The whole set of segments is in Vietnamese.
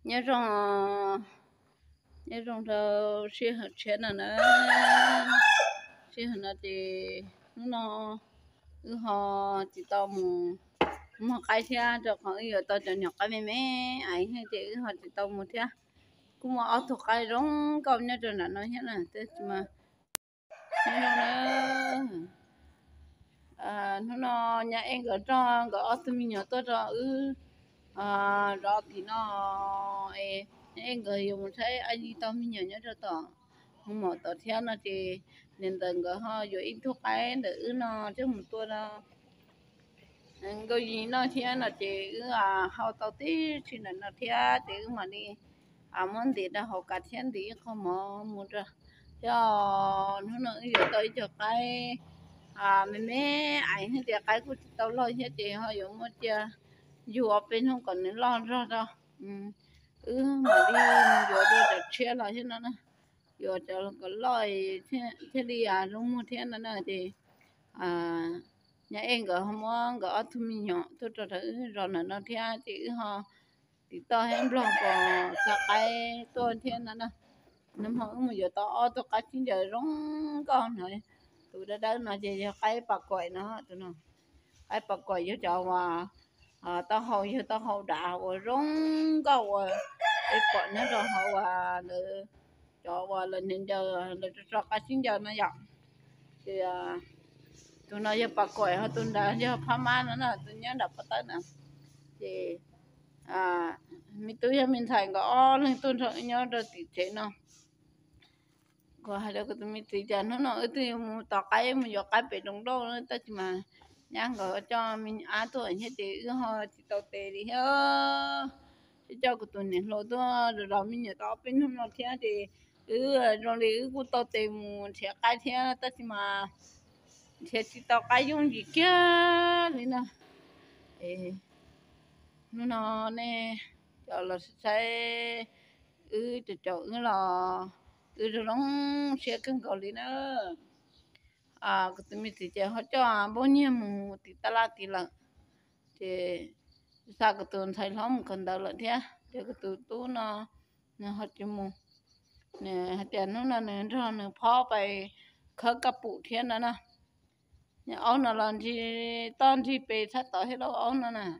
nhớ rằng đâu xí hạt chén là xí hạt là thì nó họ chỉ tao một cái thế cho họ yêu tao cho nhóc cái mẹ ấy hay thì họ chỉ tao một thế cũng mà ở thuộc cái rong câu nhớ cho nó nói thế này thế mà nó nhà em ở trong ở tụi mình nhớ tôi cho đó thì nó em người dùng thấy anh đi tao mình nhớ cho tao không mà tao theo nó thì nên từng cái họ rồi ít thuốc cái để nó chứ một tôi đó cái gì nó theo nó thì họ tao tí thì nó theo thì mà đi muốn thì đã họ cắt thiên thì không mà muốn ra cho nó giờ tới cho cái mẹ ai hết thì cái của tao lo hết thì họ dùng một chưa dù ở bên không còn lo ra đâu mà đi giờ tôi đã chia lại thế nó giờ cho cái loại thế đi đúng một thế nó thì nhà em có không có có thu mi nhỏ tôi cho thấy rồi nó thế thì họ thì tao em lo có cả cái tôi thế nó năm họ mà giờ tôi cái chính giờ rong con rồi tụi đã nó chỉ cái bạc quậy nó tụi nó cái bạc quậy cho cho tao hầu đào rồi rong câu rồi cái quậy nó rồi hầu để cho lên nên giờ để cho cái chính giờ nó dọn thì tụi nó giờ bạc quậy họ tụi đã giờ phá má nó tụi nhớ đập tới nè thì mình tụi mình thành có lên tụi nó nhớ được tí thế nào có hai đứa cái tụi mình tí cho nó tụi mình tao cái mình giờ cái bị đông đô nữa tất mà nhang gọi cho mình tuổi như thế họ chỉ tao tệ đi hết cho cái tụi này lo đó rồi mình nhớ tao bên không nó thế thì rồi thì của tao tệ muốn sẽ cái thế tất mà sẽ chỉ tao cái dùng gì kia thì nó nè cho là sẽ cho là rồi nó sẽ cần gọi đi nữa cái tụi mình thì họ cho bao nhiêu một tí ta tí lận thì sao cái tụi thấy lắm cần đâu lận thế thì cái tụi tú nó họ chỉ mua nè tiền nó nè rồi nó pháไปkhơi cặp phụ thiên đó nè ông nó làm gì tao thì bị thắt tới hết đâu ông nó nè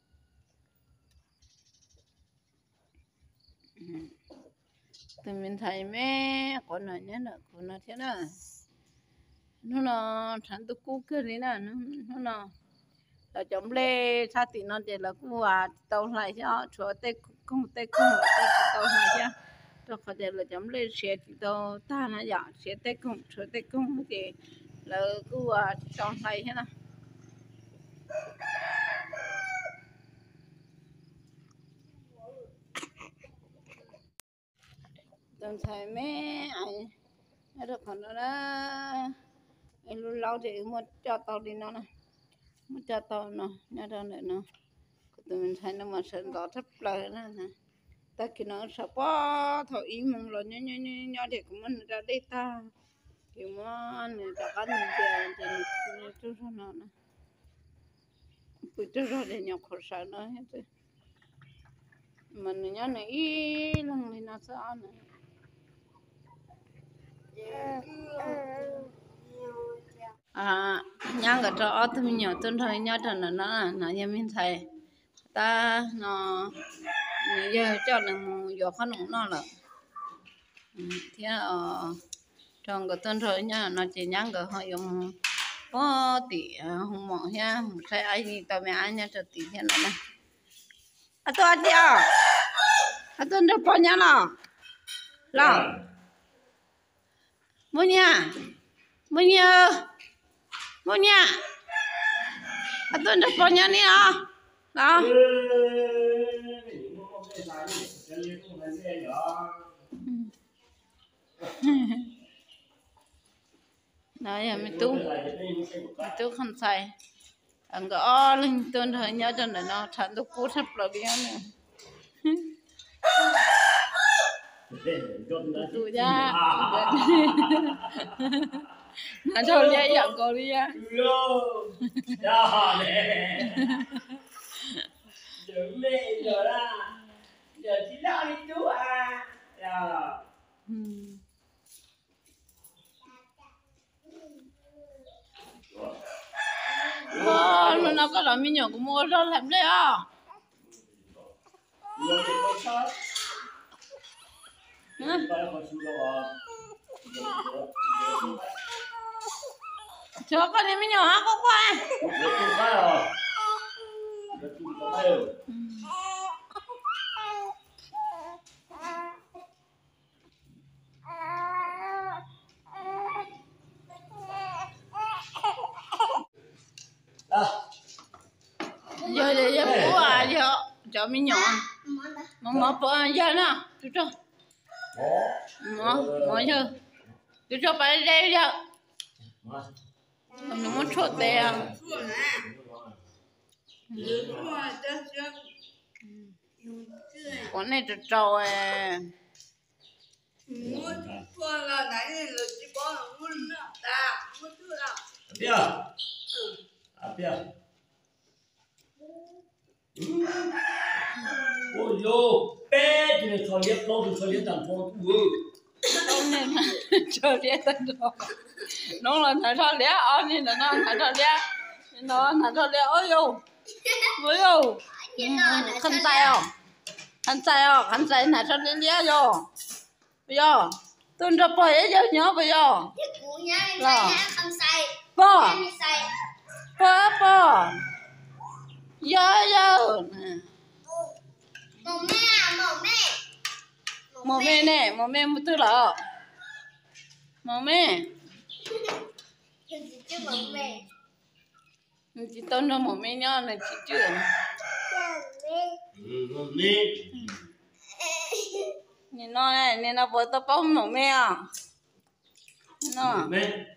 tụi mình thấy mẹ con này nhá con nó thế nào nó thằng tôi cú kia đấy nè nó là chấm lê sa tí nó để là cú tàu lại chứ chúa tê không tàu lại chứ tôi có thể là chấm lê xe thì tàu ta nó giả xe tê không chúa tê không thì là cú tàu lại thế nào tôi thấy mẹ ai nó được còn nó em luôn lâu thì một cho tàu đi nó nè một cho tàu nó nhớ đâu nữa nó tụi mình thấy nó mà sơn đỏ thấp lời nữa nè ta khi nó sợ quá thôi ý mong rồi nhớ thì cũng mình ra đây ta thì mà người ta có những cái thì tôi cho nó nè tôi cho để nhọc khổ sở nó hết mình nhớ này ý lần này nó sợ nữa nhang cái trò tôi mình nhớ tôi thôi nhớ cho nó nhà mình thấy ta nó giờ cho nó giờ khó nó là thế trong cái tuần rồi nha nó chỉ nhang cái họ dùng có tỷ không mỏ nha một sai ai đi tao mẹ ai nha cho tỷ thế này tôi ăn đi tôi được bao nhiêu nào là mua nha tôi được bao nhiêu nè đó nói giờ mình tu không sai anh có linh tuần thời nhớ cho nó thành tôi cú thấp rồi đi nữa tụi ra nó thôi dễ dàng cô đi á nó có làm nhỏ cũng mua rau làm đấy à cho con em nhỏ hả có qua giờ bố à giờ cho mình nhỏ mà bố giờ nè chú cho mà giờ chú cho phải đây giờ nó muốn chốt đây à con này cho trâu à ôi yo bé thì nó liếc lâu thì liếc tận phong ông này cho liếc tận đó nó là thằng cho liếc ông này là nó thằng cho liếc nó thằng cho liếc ôi yo khăn tay không khăn tay là cho liếc liếc vô bây giờ tôi cho bò ấy giờ nhớ bây giờ là bò giờ mồm mẹ nè mồm mẹ một thứ là mồm mẹ chị tôn cho mồm mẹ nhá là chị chưa nhìn nó này nên nó vừa tao bông mồm mẹ à nó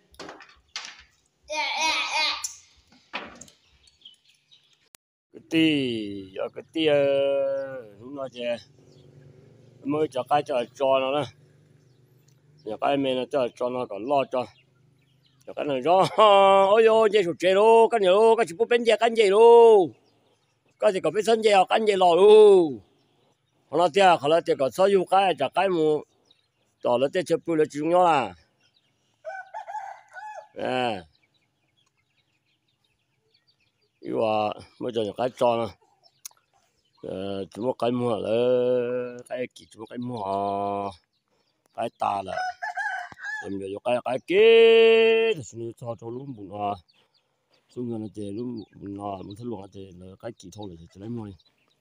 cái tí đúng rồi chứ mới cho cái cho nó nè nhà cái mình nó cho nó còn lo cho cái này cho ôi yo dây sụt chế luôn cái nhiều luôn cái chỉ có bên dây cái gì luôn cái gì có biết sân dây cái gì lò luôn họ nói tiền có sử dụng cái chả cái muต่อแล้วจะพูดแล้วจริงๆล่ะอีว่าไม่จะอย่างcái cho nó chúng nó cái mua là cái gì chúng nó cái mua cái ta là em giờ cái kia thì chúng nó cho luôn bún à chúng nó chơi luôn bún à muốn thử luôn chơi là cái gì thôi là chỉ lấy mua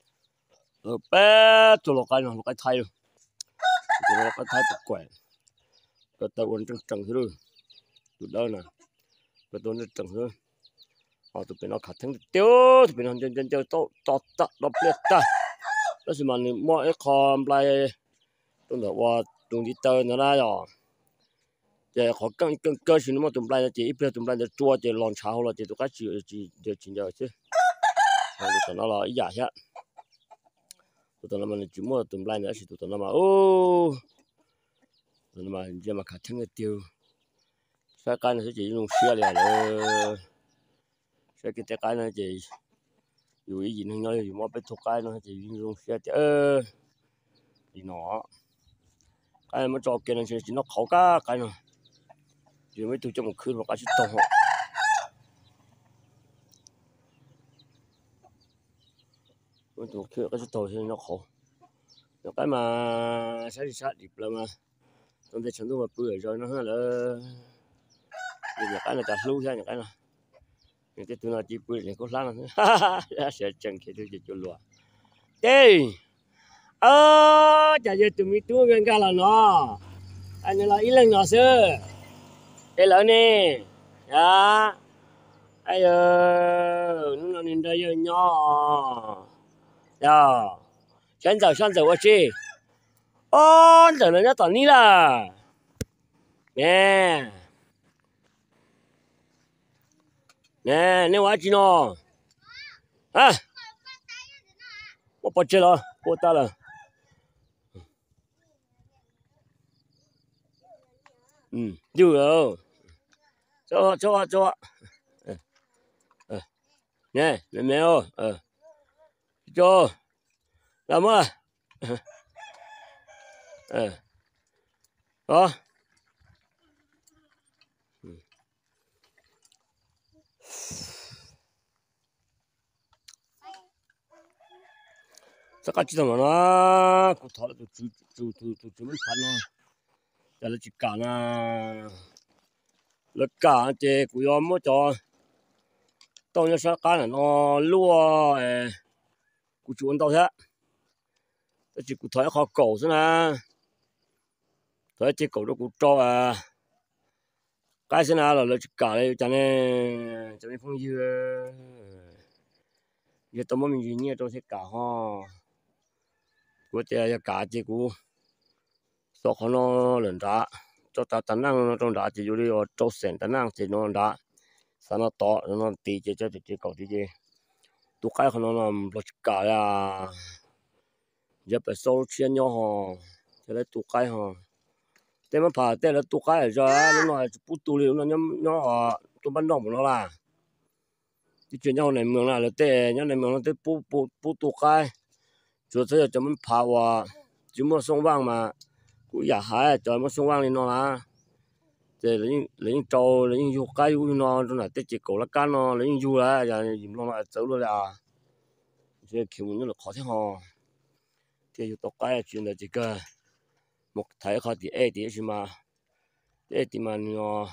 bé tụi nó cái thay rồi tụi nó cái thay bật quẹt cái tàu quân trăng thứ rồi tụi đó nè cái tàu nó trăng thứ tụi nó khát thằng tiêu tụi nó chân to nó biết ta đó là mình mua cái con lại tụi nó qua tụi đi tàu nó ra rồi giờ họ cân cơ xin mà tụi lại chỉ biết tụi lại chua chỉ lon cháo là chỉ tụi cái chỉ giờ chứ tụi nó là ý giả hết tụi nó mà chỉ mua tụi lại nữa thì tụi nó mà tụi nó mà giờ mà khát thằng tiêu cái này chỉ dùng xe liền rồi cái này chỉ dù ý gì nó nói dù mà biết thuộc cái nó chỉ dùng xe thì nó cái này mà cho cái này chỉ nó khẩu cái này chỉ mới tụi cho một khứ một cái chút to họ mới tụi khứ cái chút to thì nó khổ cái mà sát điệp là mà trong đây chúng tôi mà bưởi rồi nó là cái này ta lưu ra cái này cái tụi nó chỉ bưởi này có lá nó sẽ chẳng khi tôi chỉ cho lúa đây chả giờ tụi mình tua gần cả là nó anh là ít lần nhỏ xưa đây là nè đó ai nó nhìn đây giờ nhỏ đó sáng giờ qua chi giờ nó toàn đi là nè nếu ai chi nó我不接了，我打了。有了，走，nè mẹ ơi, cho, làm ơi, đó tất cả chỉ là nó cụ thọ tụi mình phản nó giờ là chỉ cả là cả chế cụ yo mua cho tao nhớ sao cả là nó lúa cụ chủ ăn tao thế chỉ cụ thọ khó cổ thế nè thọ chế cổ đó cụ cho cái thế nào là chỉ cả đây cho nên phong dư giờ tao mới mình nhiều tao sẽ cả ha của chế cả chế cụ sau khi nó lên ra cho ta tận năng trong ra chỉ dùng để cho sen tận năng chỉ nó ra sau nó to nó tì chế cho chế cầu tì chế tụ cái nó làm lo cả ya giờ phải số chuyện nhau ha cho nên tụ cái ha thế mà phải thế là tụ cái rồi nó nói bút tụ liệu nó nó tụ ban đầu nó là cái chuyện nhau này mường là thế nhau này mường là thế bút tụ cái rồi thế cho mình phá qua chỉ muốn sống vang mà cũng giả hại cho muốn sống vang lên nó là thế lấy trâu lấy du cái du nó là tết chỉ cổ là cá nó lấy du là giờ dùng nó là xấu luôn là thế kiểu nó là khó thế hò thế tụ cái chuyện là chỉ cái một thấy khó thì mà thì mà nó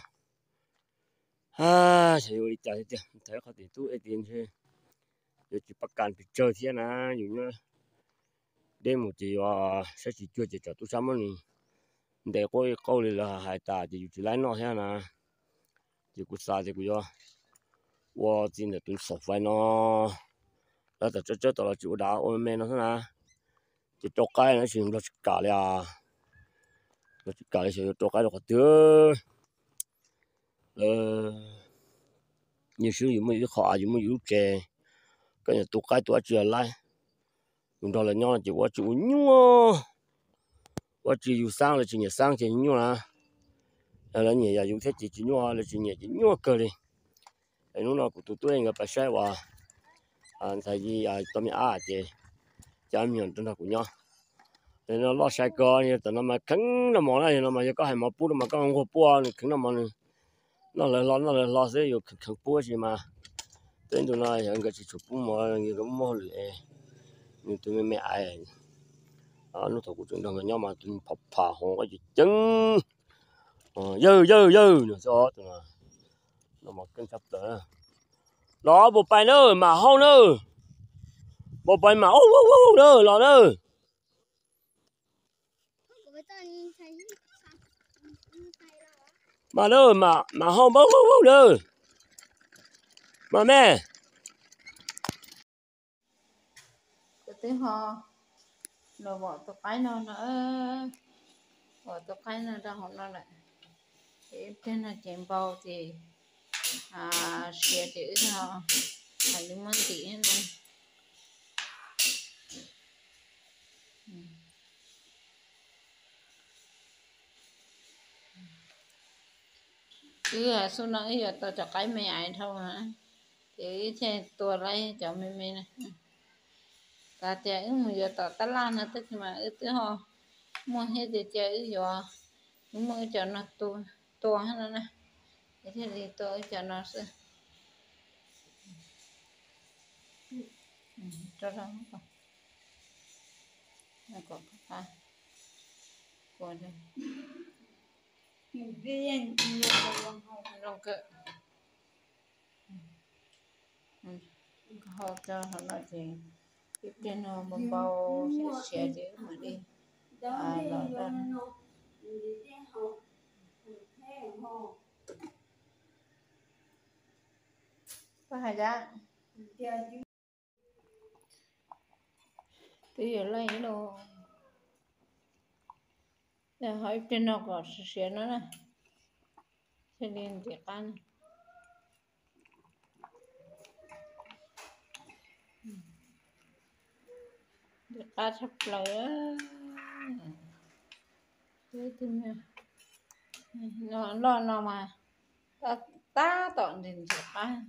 sẽ đi chơi thì thấy khó thì tu tiền chứ rồi chỉ bắt can bị chơi thế na dùng nó đêm một chỉ sẽ chỉ chơi chỉ cho tu sắm mình để coi câu là hai ta chỉ lấy nó thế na chỉ cút xa chỉ cút wo chính là tuần sập vai nó đó là cho tao là chủ đạo ôm men nó thế na chỉ cho cái nó chỉ nó cả là nó chỉ cả là chỉ cho cái nó có tiêu nhiều sự dùng mấy khó dùng mấy cái cái tụ cái tụ chưa lại dùng đó là nhau chỉ có chủ nhau có chỉ dùng sang là chỉ nhẹ sang chỉ nhau là nhẹ giờ dùng thế chỉ nhau là chỉ nhẹ chỉ nhau cơ đi lúc nào cũng tụi tôi người phải sai và thay vì tụi mình chứ chả miệng tụi nó cũng nhau nên nó lo sai cơ như tụi nó mà cứng nó mỏ này nó mà có hai mỏ bút mà có không có bút cứng nó mỏ nó là lo sẽอยู่khẩn bút gì mà tên tụi nó hiện cái chỉ chụp bút mà như cái mỏ lệ nhưng tụi mình mẹ ai nó thuộc của chúng nó nhau mà tụi phập phà hồ cái gì trứng dơ nữa cho tụi nó mà cân sắp tới đó bộ bài nữa mà không nữa bộ bài mà nữa lo nữa mà nữa mà không nữa mà mẹ cái họ nó bỏ tụi cái nó bỏ tụi cái nó ra họ nó lại trên là chém bao thì xẻ chữ nó thành những món tí này cứ số nó giờ tao cho cái mày ai thôi hả thì xe tua lấy cho mày này ta chơi mà giờ tao ta lan nó tức mà tức họ mua hết thì chơi giờ mua cho nó tua hết nè thế thì tôi cho nó sẽ cho nó không nó có cái qua đây viên nó cơ họ cho họ nói gì cái trên nó bông bao sẽ chứ mà đi nó có hai giá bây giờ lấy đồ để hỏi trên nó có sẽ nó nè sẽ lên thì ăn để ta sắp lại thế thì nó mà ta tọn đến sẽ ăn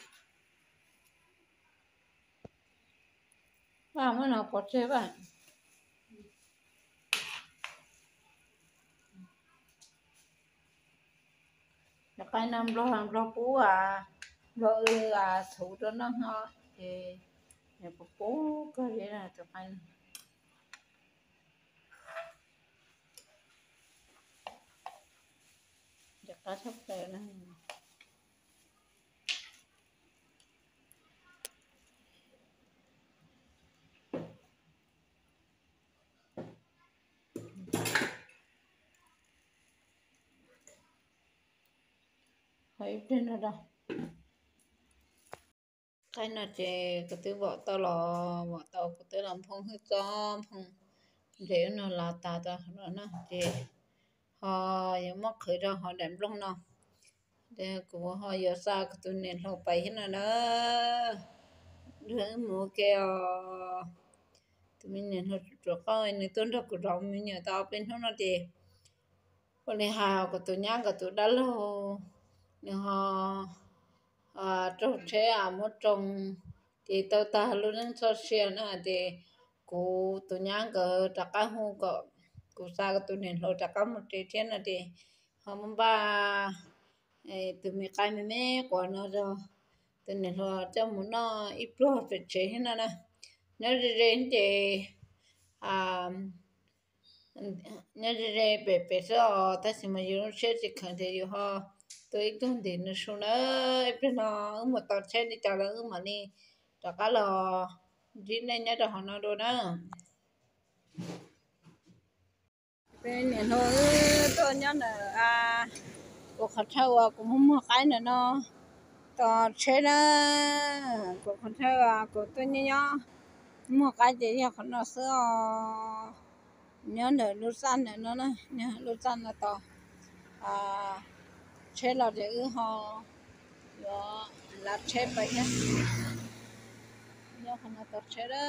và mới nào có chơi bạn cái năm lo cũ lo thủ cho nó ho thì cũ cái gì là cho cái chắc là sắp tới này thấy trên đó đâu cái nào chè cái thứ vợ tao cái thứ làm phong hơi con phong để nó là ta nó chè họ những mắc khởi ra họ đem luôn nó để của họ giờ sao cái tụi này họ bay hết rồi đó đứa mua keo tụi mình nhìn họ chuột coi này tuần đó của rồng mình nhờ tao bên nó chè còn này hào của tụi nhang của tụi đã lâu nhưng họ trồng tre một trồng thì tao ta luôn nên cho xe nữa thì cô tụi nhang cái trạc cá hú cái cô sa cái tụi nên lo trạc cá một tre trên là thì họ muốn ba tụi mình cái mình còn nó rồi tụi nên lo cho muốn nó ít lo phải chế hết nè nó đến thì nhớ ra bé sao ta chỉ mà dùng xe chỉ cần thì họ tôi cũng thì nó số nó bên nó một tàu xe đi chào nó mà đi cho cá lò chỉ nên nhớ cho họ nó đồ đó bên này thôi tôi nhớ là cuộc họp thao cũng không mua cái nữa nó tàu xe đó cuộc họp thao của tôi nhớ mua cái gì họ nó sữa nhớ là lúc san này nó nhớ lúc san là to chế là để họ đó là chế vậy nhá nhớ không là to chế đó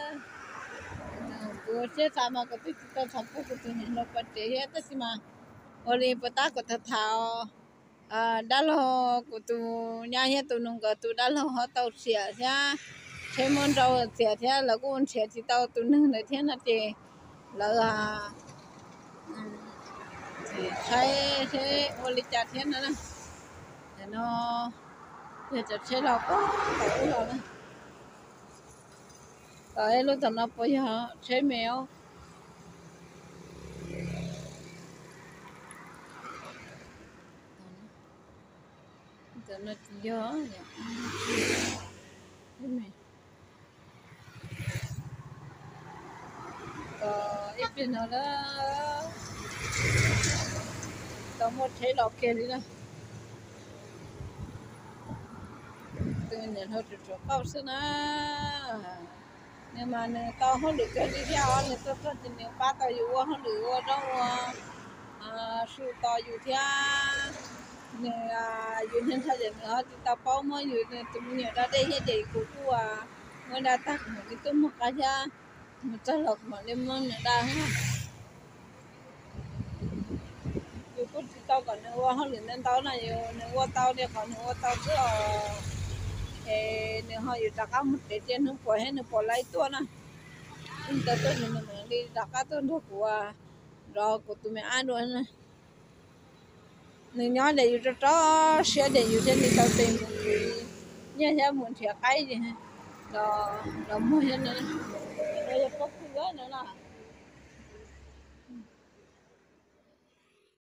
cô chế sao mà cái tao sản phụ của tôi nhìn nó bắt chế hết tất mà ôi bắt ta của thằng thảo đã lo của tôi nhà hết tôi nung cái tôi đã lo họ tao xỉa nha chế món rau xỉa thế là cô xỉa thì tao tôi nung để thế là chị là thế oli chả thế nữa nè nó giờ chả thế nào có cái rồi nè cái lúc tầm nó bây giờ chế mèo tầm nó gió thế mèo ít bên nó đó tao một thế lọc kia đi đó từ nhận hơi chuột bao xưa nè nhưng mà tao không được cái đi theo nên tao chỉ nếu ba taoอยู่ว่าkhông được đâu su taoอยู่theo nèอยู่nhân thay để nữa thì tao bao mớiอยู่nè tụi mình nhớ ra đây hết để của mới đã tắt một cái tấm một cái ra một cái lọc mà lên món nữa đãอยู่ก็tao còn nữaว่าkhông được nên tao này nữaว่าtao để còn nữa tao chứ nếu họอยู่จากmột cái tiền không phải hết nó bỏ lại tua nè chúng ta tôi mình điจากtôi được của rồi của tụi mình ăn rồi nè nếu nhỏ đểอยู่cho xe đểอยู่trên đi tao tìm như thế muốn thiệt cái gì đó mua hết nữa rồi có cái nữa là